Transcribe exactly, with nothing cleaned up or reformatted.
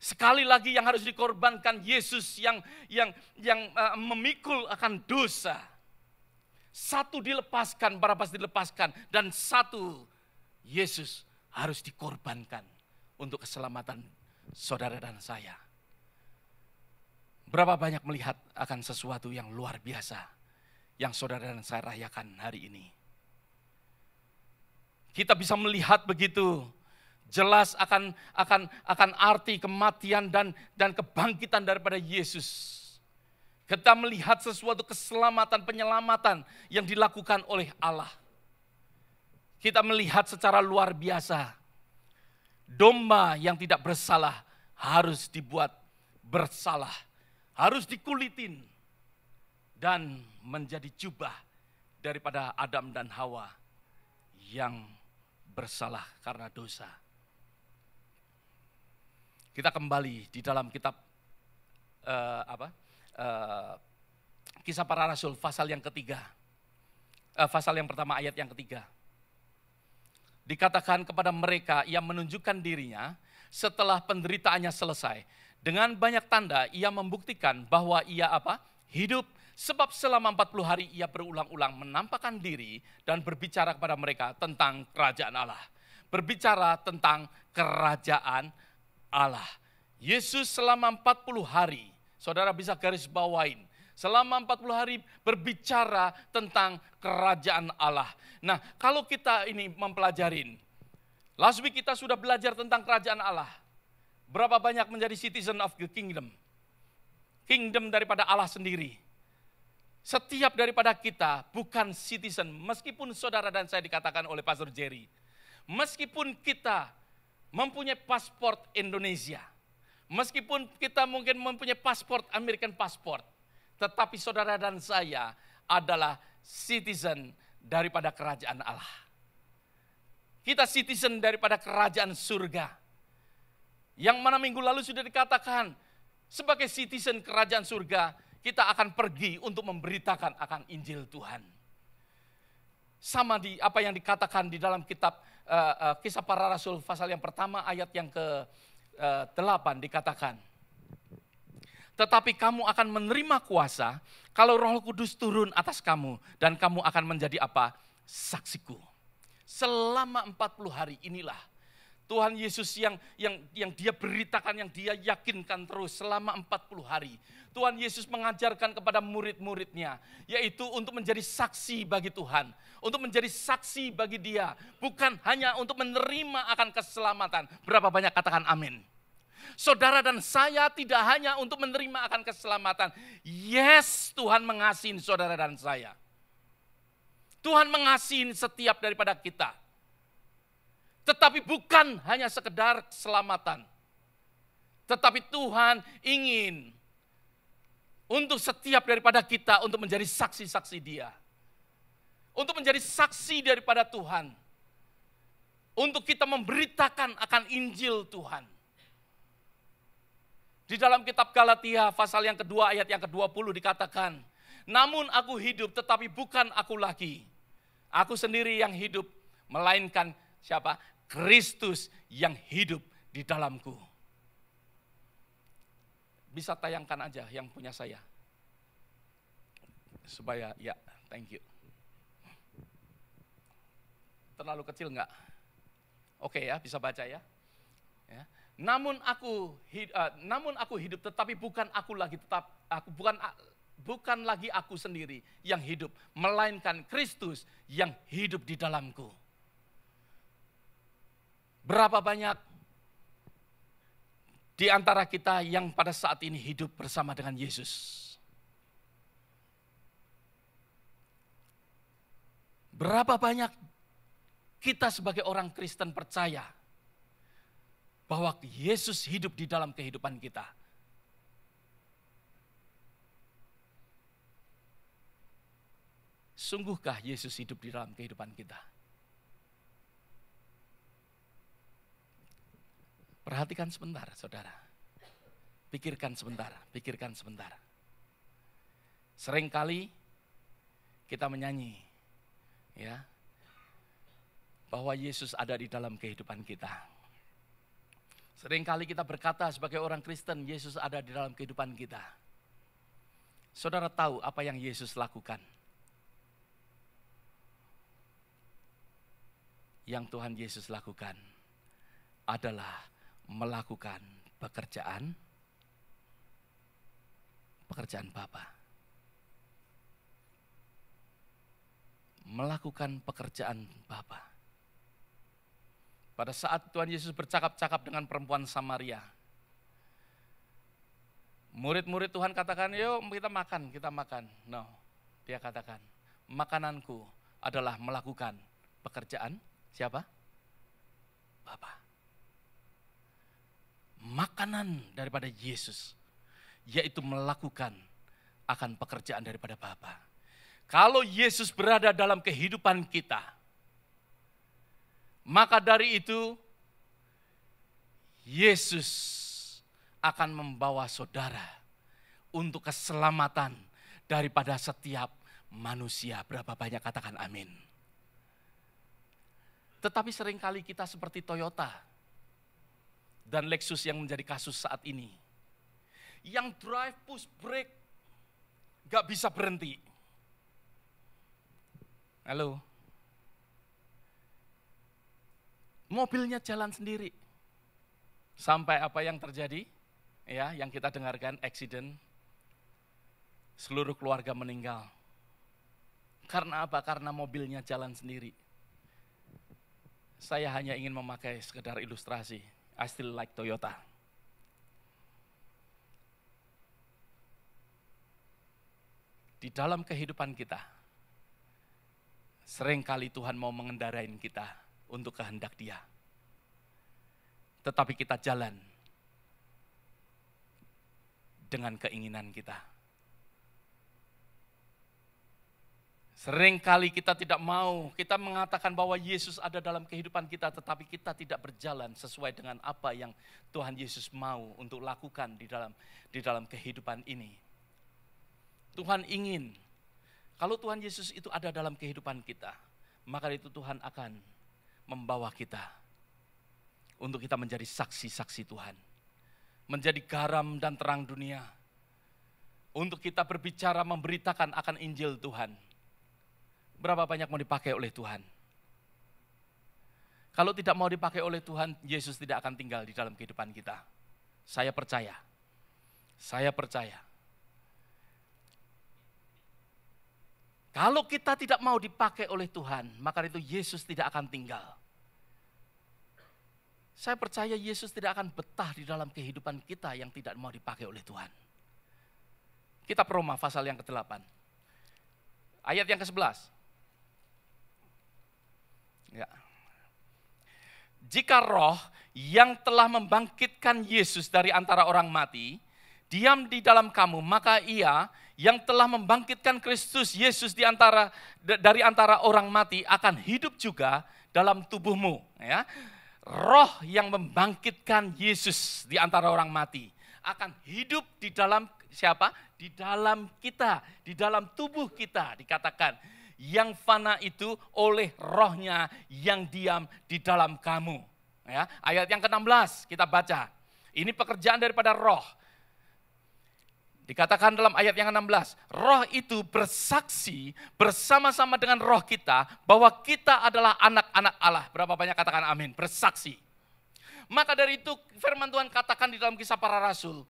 Sekali lagi yang harus dikorbankan Yesus yang yang yang uh, memikul akan dosa. Satu dilepaskan, Barabas dilepaskan, dan satu Yesus harus dikorbankan untuk keselamatan saudara dan saya. Berapa banyak melihat akan sesuatu yang luar biasa yang saudara dan saya rayakan hari ini. Kita bisa melihat begitu jelas akan akan akan arti kematian dan dan kebangkitan daripada Yesus. Kita melihat sesuatu keselamatan, penyelamatan yang dilakukan oleh Allah. Kita melihat secara luar biasa. Domba yang tidak bersalah harus dibuat bersalah. Harus dikulitin dan menjadi jubah daripada Adam dan Hawa yang bersalah karena dosa. Kita kembali di dalam kitab uh, apa? Uh, Kisah Para Rasul pasal yang ketiga. Uh, pasal yang pertama ayat yang ketiga. Dikatakan kepada mereka, ia menunjukkan dirinya setelah penderitaannya selesai. Dengan banyak tanda ia membuktikan bahwa ia apa? Hidup. Sebab selama empat puluh hari ia berulang-ulang menampakkan diri dan berbicara kepada mereka tentang kerajaan Allah. Berbicara tentang kerajaan Allah. Yesus selama empat puluh hari, saudara bisa garis bawain. Selama empat puluh hari berbicara tentang kerajaan Allah. Nah, kalau kita ini mempelajarin, last week kita sudah belajar tentang kerajaan Allah. Berapa banyak menjadi citizen of the kingdom? Kingdom daripada Allah sendiri. Setiap daripada kita bukan citizen, meskipun saudara dan saya dikatakan oleh Pastor Jerry. Meskipun kita mempunyai paspor Indonesia, meskipun kita mungkin mempunyai paspor American passport, tetapi saudara dan saya adalah citizen daripada kerajaan Allah. Kita citizen daripada kerajaan surga. Yang mana minggu lalu sudah dikatakan, sebagai citizen kerajaan surga, kita akan pergi untuk memberitakan akan Injil Tuhan. Sama di apa yang dikatakan di dalam kitab uh, uh, Kisah Para Rasul pasal yang pertama ayat yang ke delapan dikatakan. Tetapi kamu akan menerima kuasa kalau Roh Kudus turun atas kamu dan kamu akan menjadi apa? Saksiku. Selama empat puluh hari inilah Tuhan Yesus yang yang yang dia beritakan, yang dia yakinkan terus selama empat puluh hari. Tuhan Yesus mengajarkan kepada murid-muridnya, yaitu untuk menjadi saksi bagi Tuhan. Untuk menjadi saksi bagi dia. Bukan hanya untuk menerima akan keselamatan. Berapa banyak katakan amin. Saudara dan saya tidak hanya untuk menerima akan keselamatan. Yes, Tuhan mengasihi saudara dan saya. Tuhan mengasihi setiap daripada kita. Tetapi bukan hanya sekedar keselamatan. Tetapi Tuhan ingin untuk setiap daripada kita untuk menjadi saksi-saksi Dia. Untuk menjadi saksi daripada Tuhan. Untuk kita memberitakan akan Injil Tuhan. Di dalam kitab Galatia pasal yang kedua ayat yang kedua puluh dikatakan, namun aku hidup tetapi bukan aku lagi. Aku sendiri yang hidup, melainkan siapa? Kristus yang hidup di dalamku. Bisa tayangkan aja yang punya saya. Supaya, ya, thank you. Terlalu kecil enggak? Oke ya, bisa baca ya. Ya. Namun aku uh, namun aku hidup tetapi bukan aku lagi tetap aku bukan bukan lagi aku sendiri yang hidup, melainkan Kristus yang hidup di dalamku. Berapa banyak di antara kita yang pada saat ini hidup bersama dengan Yesus? Berapa banyak kita sebagai orang Kristen percaya bahwa Yesus hidup di dalam kehidupan kita? Sungguhkah Yesus hidup di dalam kehidupan kita? Perhatikan sebentar, saudara. Pikirkan sebentar, pikirkan sebentar. Seringkali kita menyanyi, ya, bahwa Yesus ada di dalam kehidupan kita. Seringkali kita berkata sebagai orang Kristen, Yesus ada di dalam kehidupan kita. Saudara tahu apa yang Yesus lakukan? Yang Tuhan Yesus lakukan adalah melakukan pekerjaan pekerjaan Bapa. Melakukan pekerjaan Bapa. Pada saat Tuhan Yesus bercakap-cakap dengan perempuan Samaria, murid-murid Tuhan katakan, yuk kita makan, kita makan. No, dia katakan, makananku adalah melakukan pekerjaan siapa? Bapa. Makanan daripada Yesus, yaitu melakukan akan pekerjaan daripada Bapa. Kalau Yesus berada dalam kehidupan kita, maka dari itu Yesus akan membawa saudara untuk keselamatan daripada setiap manusia. Berapa banyak katakan amin. Tetapi seringkali kita seperti Toyota dan Lexus yang menjadi kasus saat ini. Yang drive push brake gak bisa berhenti. Halo. Mobilnya jalan sendiri. Sampai apa yang terjadi? Ya, yang kita dengarkan, accident. Seluruh keluarga meninggal. Karena apa? Karena mobilnya jalan sendiri. Saya hanya ingin memakai sekedar ilustrasi. I still like Toyota. Di dalam kehidupan kita, seringkali Tuhan mau mengendarain kita untuk kehendak Dia. Tetapi kita jalan dengan keinginan kita. Seringkali kita tidak mau, kita mengatakan bahwa Yesus ada dalam kehidupan kita, tetapi kita tidak berjalan sesuai dengan apa yang Tuhan Yesus mau untuk lakukan di dalam di dalam kehidupan ini. Tuhan ingin, kalau Tuhan Yesus itu ada dalam kehidupan kita, maka itu Tuhan akan membawa kita untuk kita menjadi saksi-saksi Tuhan. Menjadi garam dan terang dunia. Untuk kita berbicara, memberitakan akan Injil Tuhan. Berapa banyak mau dipakai oleh Tuhan? Kalau tidak mau dipakai oleh Tuhan, Yesus tidak akan tinggal di dalam kehidupan kita. Saya percaya. Saya percaya. Kalau kita tidak mau dipakai oleh Tuhan, maka itu Yesus tidak akan tinggal. Saya percaya Yesus tidak akan betah di dalam kehidupan kita yang tidak mau dipakai oleh Tuhan. Kitab Roma pasal yang kedelapan. Ayat yang kesebelas. Ya. Jika roh yang telah membangkitkan Yesus dari antara orang mati, diam di dalam kamu, maka ia yang telah membangkitkan Kristus Yesus di antara dari antara orang mati akan hidup juga dalam tubuhmu. Ya. Roh yang membangkitkan Yesus di antara orang mati akan hidup di dalam siapa? Di dalam kita, di dalam tubuh kita. Dikatakan yang fana itu oleh rohnya yang diam di dalam kamu. Ya, ayat yang ke enam belas kita baca. Ini pekerjaan daripada roh. Dikatakan dalam ayat yang enam belas, roh itu bersaksi bersama-sama dengan roh kita bahwa kita adalah anak-anak Allah. Berapa banyak katakan amin, bersaksi. Maka dari itu firman Tuhan katakan di dalam Kisah Para Rasul,